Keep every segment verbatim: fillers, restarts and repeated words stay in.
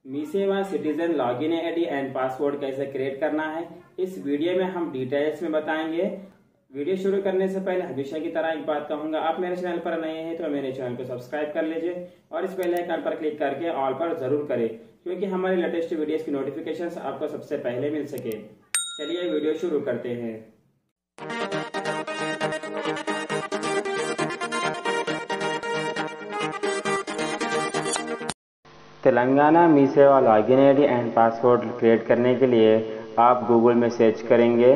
Me Seva citizen login ID and password कैसे create करना है, इस वीडियो में हम डिटेल्स में बताएंगे। वीडियो शुरू करने से पहले हमेशा की तरह एक बात कहूंगा, आप मेरे चैनल पर नए हैं तो मेरे चैनल को सब्सक्राइब कर लीजिए और इस बेल आइकन पर क्लिक करके ऑल पर जरूर करें, क्योंकि हमारे लेटेस्ट वीडियोस की नोटिफिकेशंस आपको सबसे पहले मिल सके। चलिए वीडियो शुरू करते हैं। Telangana Mee Seva login ID and password create करने के लिए आप गूगल में सर्च करेंगे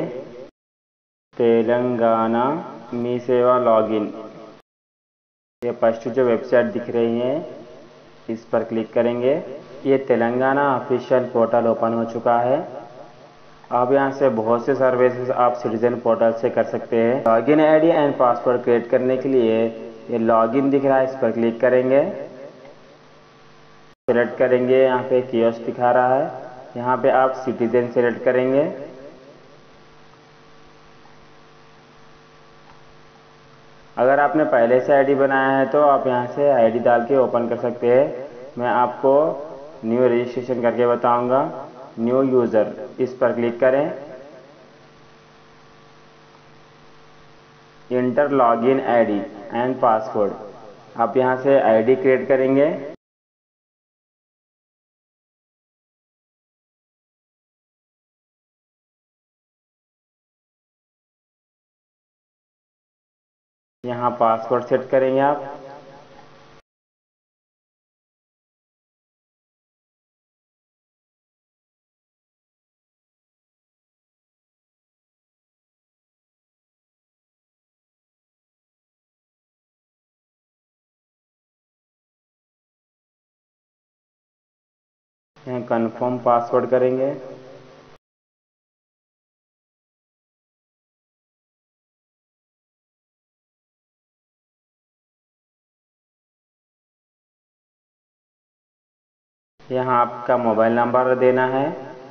तेलंगाना मी सेवा लॉगिन। ये फर्स्ट जो वेबसाइट दिख रही है इस पर क्लिक करेंगे। ये तेलंगाना ऑफिशियल पोर्टल ओपन हो चुका है। आप यहाँ से बहुत से सर्विसेज आप सिटीजन पोर्टल से कर सकते हैं। Login ID and password create करने के लिए ये लॉगिन दिख रहा है, इस पर क्लिक करेंगे। सेलेक्ट करेंगे, यहाँ पे कियोस्क दिखा रहा है, यहाँ पे आप सिटीजन सेलेक्ट करेंगे। अगर आपने पहले से आईडी बनाया है तो आप यहाँ से आईडी डाल के ओपन कर सकते हैं। मैं आपको न्यू रजिस्ट्रेशन करके बताऊंगा। न्यू यूज़र, इस पर क्लिक करें। Enter login ID and password, आप यहाँ से आईडी क्रिएट करेंगे। यहाँ पासवर्ड सेट करेंगे आप। यहाँ कंफर्म पासवर्ड करेंगे। यहाँ आपका मोबाइल नंबर देना है।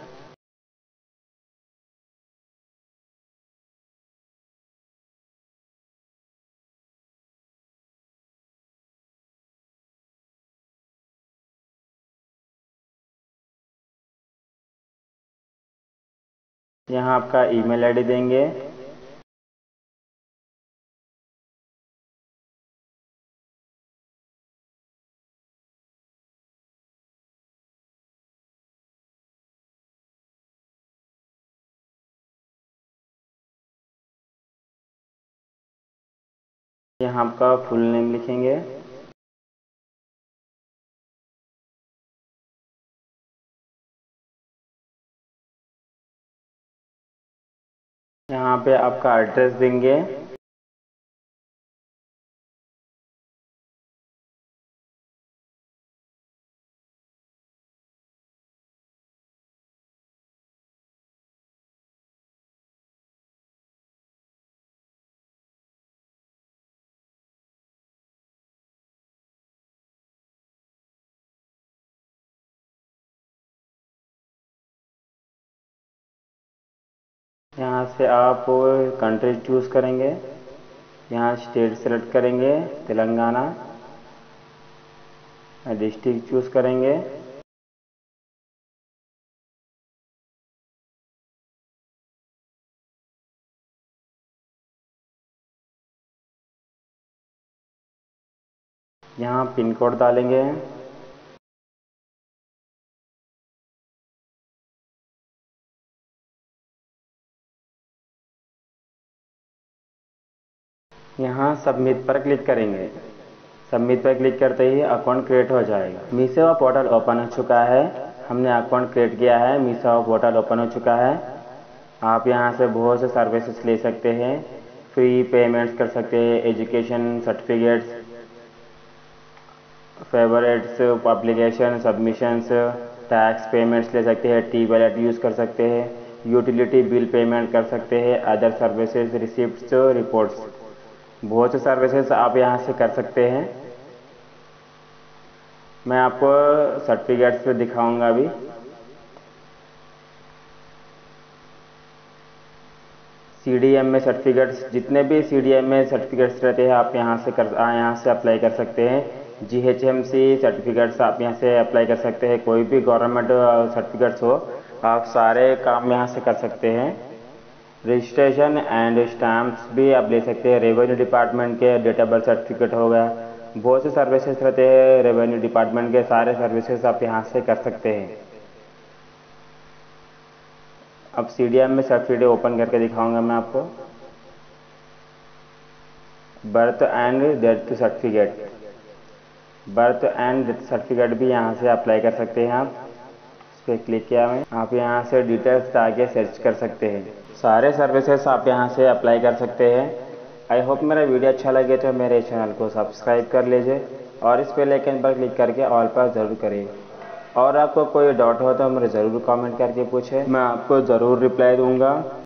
यहाँ आपका ईमेल आईडी देंगे। यहाँ आपका फुल नेम लिखेंगे। यहाँ पे आपका एड्रेस देंगे। यहाँ से आप कंट्री चूज़ करेंगे। यहाँ स्टेट सेलेक्ट करेंगे, तेलंगाना। डिस्ट्रिक्ट चूज़ करेंगे। यहाँ पिन कोड डालेंगे। यहाँ सबमिट पर क्लिक करेंगे। सबमिट पर क्लिक करते ही अकाउंट क्रिएट हो जाएगा। मी सेवा पोर्टल ओपन हो चुका है। हमने अकाउंट क्रिएट किया है। मी सेवा पोर्टल ओपन हो चुका है। आप यहाँ से बहुत से सर्विसेज ले सकते हैं। फ्री पेमेंट्स कर सकते हैं, education certificates, favourites, application submissions, tax payments ले सकते हैं, टी वॉलेट यूज़ कर सकते हैं, यूटिलिटी बिल पेमेंट कर सकते हैं, अदर सर्विसेज, रिसिप्ट्स, रिपोर्ट्स, बहुत से सर्विसेज आप यहाँ से कर सकते हैं। मैं आपको सर्टिफिकेट्स पे दिखाऊंगा अभी। सी डी एम में सर्टिफिकेट्स, जितने भी सी डी एम में सर्टिफिकेट्स रहते हैं आप यहाँ से कर यहाँ से अप्लाई कर सकते हैं। G H M C certificates आप यहाँ से अप्लाई कर सकते हैं। कोई भी गवर्नमेंट सर्टिफिकेट्स हो आप सारे काम यहाँ से कर सकते हैं। रजिस्ट्रेशन एंड स्टैम्प्स भी आप ले सकते हैं। रेवेन्यू डिपार्टमेंट के डेट ऑफ बर्थ सर्टिफिकेट हो गया, बहुत से सर्विसेज रहते हैं रेवेन्यू डिपार्टमेंट के, सारे सर्विसेज आप यहाँ से कर सकते हैं। अब सी डी एम में सर्टिफिकेट ओपन करके दिखाऊंगा मैं आपको। Birth and death certificate, birth and death certificate भी यहाँ से अप्लाई कर सकते हैं। आप इस पर क्लिक किया मैं, आप यहाँ से डिटेल्स आके सर्च कर सकते हैं। सारे सर्विसेज आप यहाँ से अप्लाई कर सकते हैं। आई होप मेरा वीडियो अच्छा लगे तो मेरे चैनल को सब्सक्राइब कर लीजिए और इस बेल आइकन पर क्लिक करके ऑल पर ज़रूर करिए। और आपको कोई डाउट हो तो मुझे ज़रूर कमेंट करके पूछें, मैं आपको ज़रूर रिप्लाई दूंगा।